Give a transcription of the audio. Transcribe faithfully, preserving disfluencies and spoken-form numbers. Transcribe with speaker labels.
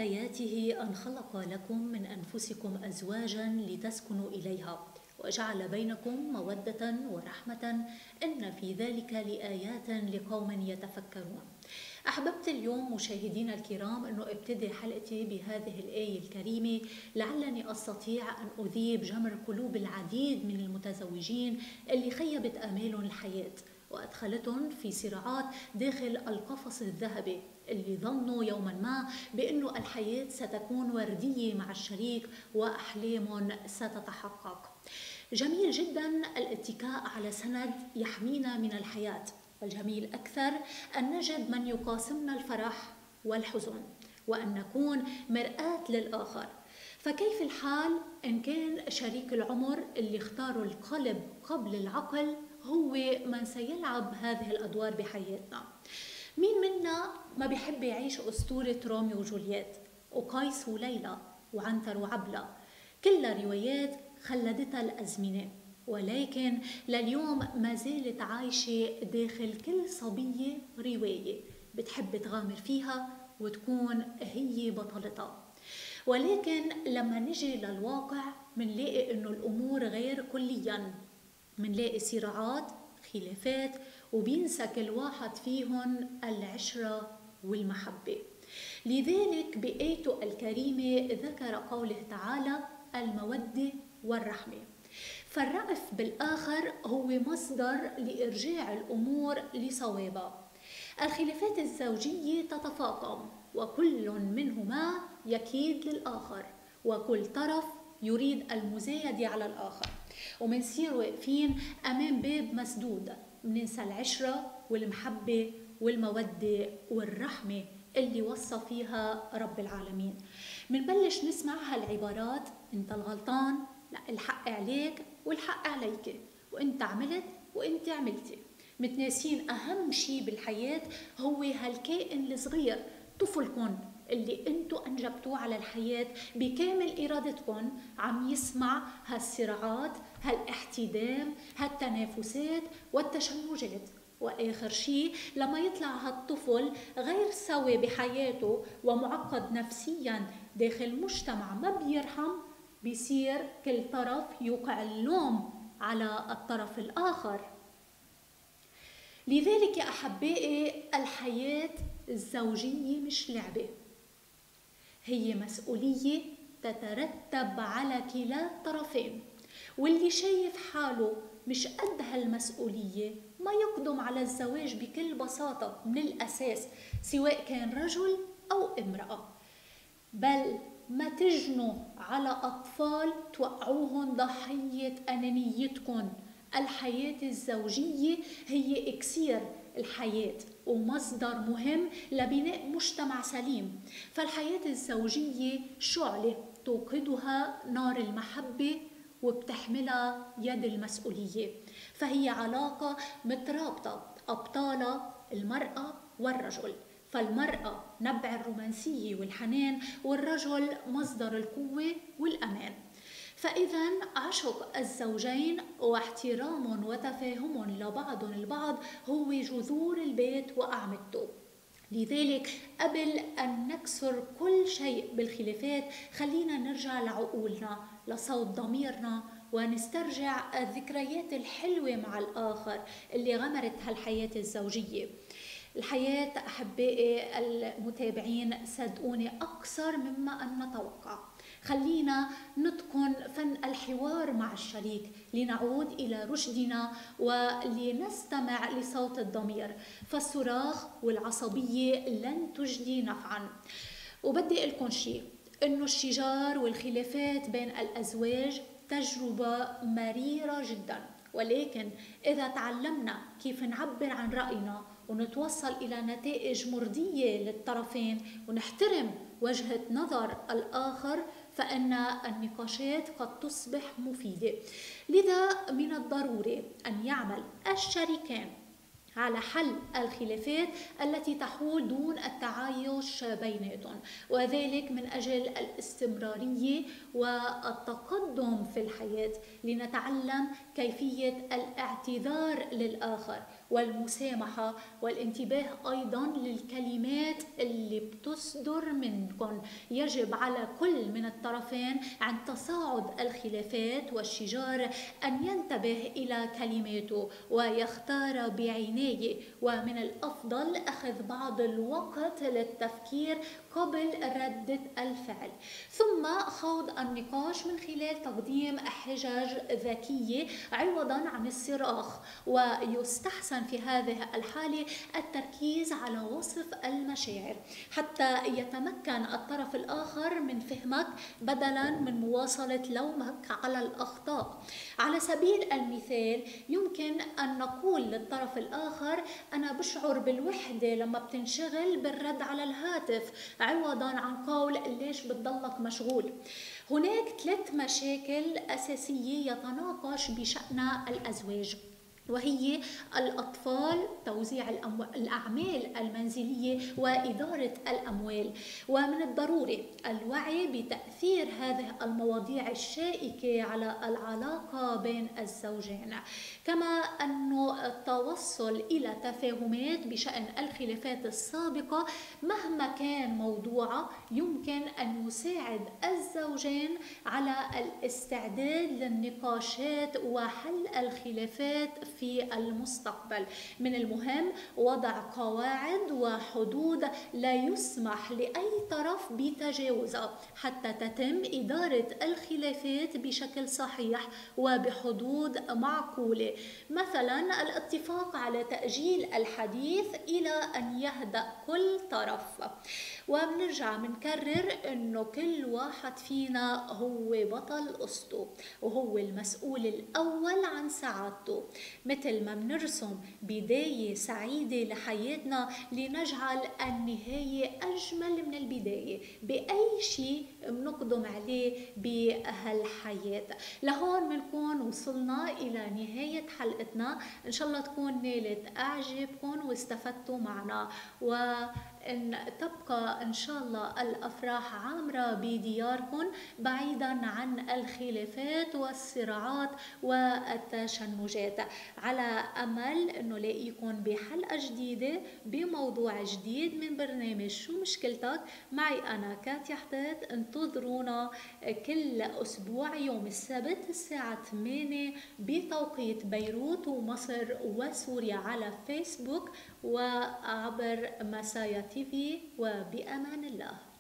Speaker 1: آياته أن خلق لكم من أنفسكم أزواجا لتسكنوا إليها وجعل بينكم مودة ورحمة إن في ذلك لآيات لقوم يتفكرون. أحببت اليوم مشاهدينا الكرام أنه ابتدي حلقتي بهذه الآية الكريمة لعلني أستطيع أن أذيب جمر قلوب العديد من المتزوجين اللي خيبت آمالهم الحياة وأدخلتهم في صراعات داخل القفص الذهبي اللي ظنوا يوما ما بأنه الحياة ستكون وردية مع الشريك وأحلامهم ستتحقق. جميل جدا الاتكاء على سند يحمينا من الحياة، والجميل أكثر أن نجد من يقاسمنا الفرح والحزن وأن نكون مرآة للآخر. فكيف الحال إن كان شريك العمر اللي اختاروا القلب قبل العقل هو من سيلعب هذه الأدوار بحياتنا؟ مين منا ما بيحب يعيش أسطورة روميو وجولييت وقيس وليلى وعنتر وعبلة؟ كلها روايات خلدتها الأزمنة، ولكن لليوم ما زالت عايشة داخل كل صبية رواية بتحب تغامر فيها وتكون هي بطلتها. ولكن لما نجي للواقع منلاقي إنه الأمور غير كلياً، منلاقي صراعات، خلافات، وبينسى كل واحد فيهم العشرة والمحبة. لذلك بآيته الكريمة ذكر قوله تعالى المودة والرحمة. فالرأف بالآخر هو مصدر لإرجاع الأمور لصوابها. الخلافات الزوجية تتفاقم وكل منهما يكيد للآخر وكل طرف يريد المزايدة على الآخر، ومنصير واقفين أمام باب مسدود، مننسى العشرة والمحبة والمودة والرحمة اللي وصى فيها رب العالمين. منبلش نسمع هالعبارات: انت الغلطان، لا الحق عليك والحق عليك، وانت عملت وانت عملتي. متناسين اهم شيء بالحياة هو هالكائن الصغير طفلكن اللي انتو انجبتوه على الحياة بكامل ارادتكن، عم يسمع هالصراعات، هالاحتدام، هالتنافسات والتشنجات. واخر شيء لما يطلع هالطفل غير سوي بحياته ومعقد نفسيا داخل مجتمع ما بيرحم، بيصير كل طرف يوقع اللوم على الطرف الآخر. لذلك يا أحبائي الحياة الزوجية مش لعبة، هي مسؤولية تترتب على كلا الطرفين، واللي شايف حاله مش قد هالمسؤولية ما يقدم على الزواج بكل بساطة من الأساس، سواء كان رجل أو امرأة. بل ما تجنوا على أطفال توقعوهم ضحية أنانيتكم. الحياة الزوجية هي إكسير الحياة ومصدر مهم لبناء مجتمع سليم. فالحياة الزوجية شعلة توقدها نار المحبة وبتحملها يد المسؤولية، فهي علاقة مترابطة أبطالها المرأة والرجل. فالمرأة نبع الرومانسية والحنان، والرجل مصدر القوة والأمان. فإذا عشق الزوجين واحترام وتفاهم لبعض البعض هو جذور البيت وأعمدته. لذلك قبل أن نكسر كل شيء بالخلافات خلينا نرجع لعقولنا، لصوت ضميرنا، ونسترجع الذكريات الحلوة مع الآخر اللي غمرت هالحياة الزوجية. الحياة أحبائي المتابعين صدقوني أكثر مما أن نتوقع. خلينا نتقن فن الحوار مع الشريك لنعود إلى رشدنا ولنستمع لصوت الضمير، فالصراخ والعصبية لن تجدي نفعا. وبدي أقول لكم شيء، إنه الشجار والخلافات بين الأزواج تجربة مريرة جدا، ولكن إذا تعلمنا كيف نعبر عن رأينا ونتوصل إلى نتائج مرضية للطرفين ونحترم وجهة نظر الآخر فإن النقاشات قد تصبح مفيدة. لذا من الضروري أن يعمل الشريكان على حل الخلافات التي تحول دون التعايش بيناتهم، وذلك من أجل الاستمرارية والتقدم في الحياة، لنتعلم كيفية الاعتذار للآخر والمسامحة والانتباه أيضا للكلمات اللي بتصدر منكم. يجب على كل من الطرفين عند تصاعد الخلافات والشجار أن ينتبه إلى كلماته ويختار بعناية، ومن الأفضل أخذ بعض الوقت للتفكير قبل ردة الفعل، ثم خوض النقاش من خلال تقديم حجج ذكية عوضا عن الصراخ. ويستحسن في هذه الحالة التركيز على وصف المشاعر حتى يتمكن الطرف الآخر من فهمك بدلا من مواصلة لومك على الأخطاء. على سبيل المثال يمكن أن نقول للطرف الآخر: أنا بشعر بالوحدة لما بتنشغل بالرد على الهاتف، عوضا عن قول ليش بتضلك مشغول. هناك ثلاث مشاكل أساسية يتناقش بشأنها الأزواج، وهي الأطفال، توزيع الأعمال المنزلية، وإدارة الأموال. ومن الضروري الوعي بتأثير هذه المواضيع الشائكة على العلاقة بين الزوجين، كما أن التوصل إلى تفاهمات بشأن الخلافات السابقة مهما كان موضوعها يمكن أن يساعد الزوجين على الاستعداد للنقاشات وحل الخلافات في المستقبل. من المهم وضع قواعد وحدود لا يسمح لأي طرف بتجاوزها حتى تتم إدارة الخلافات بشكل صحيح وبحدود معقولة، مثلا الاتفاق على تأجيل الحديث إلى أن يهدأ كل طرف. وبنرجع بنكرر إنه كل واحد فينا هو بطل قصته وهو المسؤول الأول عن سعادته. مثل ما بنرسم بداية سعيدة لحياتنا لنجعل النهاية أجمل من البداية بأي شيء بنقدم عليه بهالحياة. لهون بنكون وصلنا إلى نهاية حلقتنا، إن شاء الله تكون نالت أعجابكم واستفدتوا معنا، وإن تبقى إن شاء الله الأفراح عامرة بدياركم بعيدا عن الخلافات والصراعات والتشنجات. على أمل أنه لاقيكم بحلقة جديدة بموضوع جديد من برنامج شو مشكلتك معي أنا كاتيا حطيت. انتظرونا كل أسبوع يوم السبت الساعة ثمانية بتوقيت بيروت ومصر وسوريا على فيسبوك وعبر مسايا تيفي، وبأمان الله.